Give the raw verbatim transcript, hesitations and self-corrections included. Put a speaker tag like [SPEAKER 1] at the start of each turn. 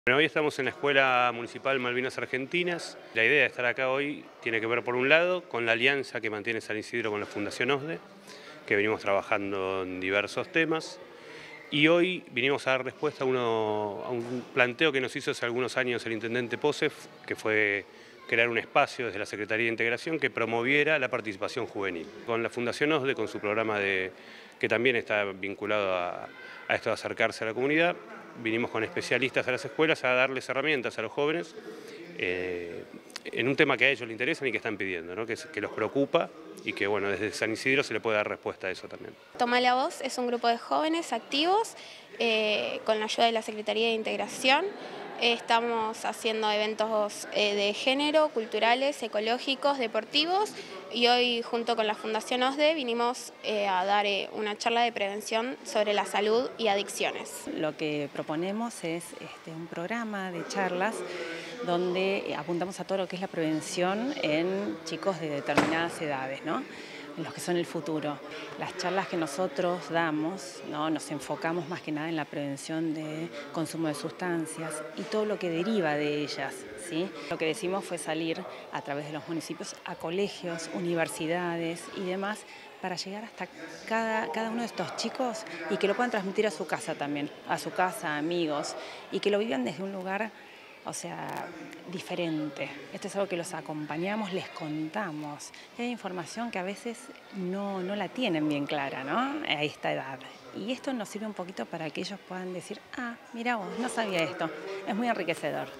[SPEAKER 1] Bueno, hoy estamos en la Escuela Municipal Malvinas Argentinas. La idea de estar acá hoy tiene que ver, por un lado, con la alianza que mantiene San Isidro con la Fundación OSDE, que venimos trabajando en diversos temas. Y hoy vinimos a dar respuesta a, uno, a un planteo que nos hizo hace algunos años el intendente Posef, que fue crear un espacio desde la Secretaría de Integración que promoviera la participación juvenil. Con la Fundación OSDE, con su programa de, que también está vinculado a, a esto de acercarse a la comunidad, vinimos con especialistas a las escuelas a darles herramientas a los jóvenes eh, en un tema que a ellos les interesa y que están pidiendo, ¿no? que, que los preocupa y que bueno, desde San Isidro se le puede dar respuesta a eso también.
[SPEAKER 2] Toma la Voz es un grupo de jóvenes activos eh, con la ayuda de la Secretaría de Integración. Estamos haciendo eventos eh, de género, culturales, ecológicos, deportivos y hoy junto con la Fundación OSDE vinimos eh, a dar eh, una charla de prevención sobre la salud y adicciones.
[SPEAKER 3] Lo que proponemos es este, un programa de charlas donde apuntamos a todo lo que es la prevención en chicos de determinadas edades, ¿no? En los que son el futuro. Las charlas que nosotros damos, ¿no? Nos enfocamos más que nada en la prevención de consumo de sustancias y todo lo que deriva de ellas, ¿sí? Lo que decimos fue salir a través de los municipios a colegios, universidades y demás para llegar hasta cada, cada uno de estos chicos y que lo puedan transmitir a su casa también, a su casa, amigos, y que lo vivan desde un lugar, o sea, diferente. Esto es algo que los acompañamos, les contamos. Hay información que a veces no, no la tienen bien clara, ¿no? A esta edad. Y esto nos sirve un poquito para que ellos puedan decir, ah, mira vos, no sabía esto. Es muy enriquecedor.